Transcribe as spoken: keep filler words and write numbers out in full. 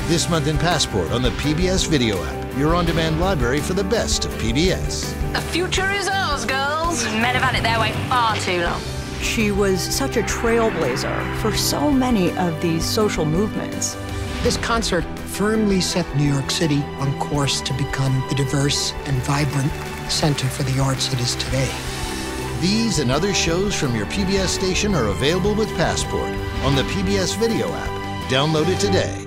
This month in Passport on the P B S Video app, your on-demand library for the best of P B S. The future is ours, girls. Men have had it their way far too long. She was such a trailblazer for so many of these social movements. This concert firmly set New York City on course to become the diverse and vibrant center for the arts it is today. These and other shows from your P B S station are available with Passport on the P B S Video app. Download it today.